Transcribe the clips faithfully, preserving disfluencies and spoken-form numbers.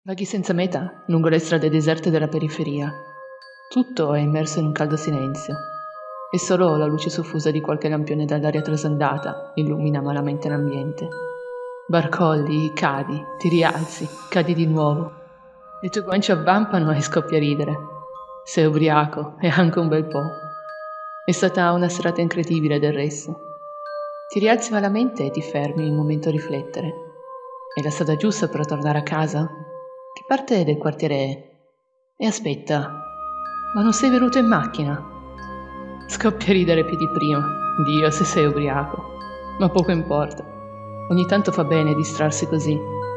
Vaghi senza meta lungo le strade deserte della periferia. Tutto è immerso in un caldo silenzio e solo la luce soffusa di qualche lampione dall'aria trasandata illumina malamente l'ambiente. Barcolli, cadi, ti rialzi, cadi di nuovo. Le tue guance avvampano e scoppi a ridere. Sei ubriaco e anche un bel po'. È stata una serata incredibile del resto. Ti rialzi malamente e ti fermi un momento a riflettere. È la strada giusta per tornare a casa? Che parte del quartiere è? E aspetta, ma non sei venuto in macchina? Scoppi a ridere più di prima. Dio, se sei ubriaco. Ma poco importa. Ogni tanto fa bene distrarsi così.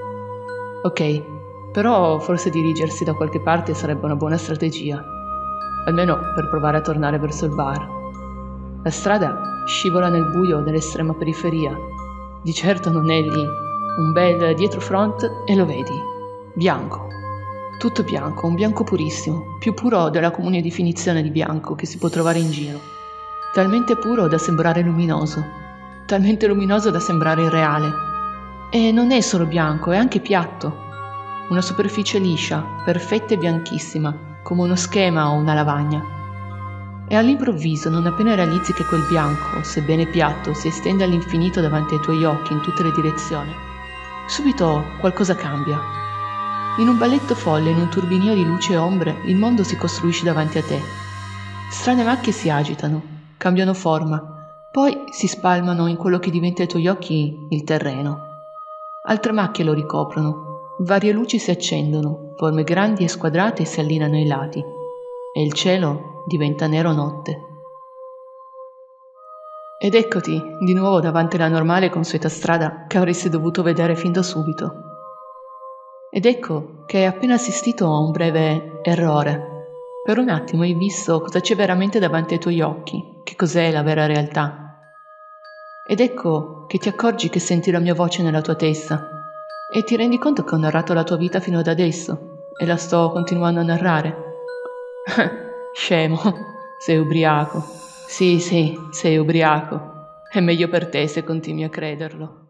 Ok, però forse dirigersi da qualche parte sarebbe una buona strategia. Almeno per provare a tornare verso il bar. La strada scivola nel buio dell'estrema periferia. Di certo non è lì. Un bel dietro front e lo vedi. Bianco. Tutto bianco, un bianco purissimo, più puro della comune definizione di bianco che si può trovare in giro. Talmente puro da sembrare luminoso, talmente luminoso da sembrare irreale. E non è solo bianco, è anche piatto. Una superficie liscia, perfetta e bianchissima, come uno schema o una lavagna. E all'improvviso, non appena realizzi che quel bianco, sebbene piatto, si estende all'infinito davanti ai tuoi occhi in tutte le direzioni, subito qualcosa cambia. In un balletto folle, in un turbinio di luce e ombre, il mondo si costruisce davanti a te. Strane macchie si agitano, cambiano forma, poi si spalmano in quello che diventa ai tuoi occhi il terreno. Altre macchie lo ricoprono, varie luci si accendono, forme grandi e squadrate si allineano ai lati, e il cielo diventa nero notte. Ed eccoti, di nuovo davanti alla normale e consueta strada che avresti dovuto vedere fin da subito. Ed ecco che hai appena assistito a un breve errore. Per un attimo hai visto cosa c'è veramente davanti ai tuoi occhi, che cos'è la vera realtà. Ed ecco che ti accorgi che senti la mia voce nella tua testa e ti rendi conto che ho narrato la tua vita fino ad adesso e la sto continuando a narrare. Scemo, sei ubriaco. Sì, sì, sei ubriaco. È meglio per te se continui a crederlo.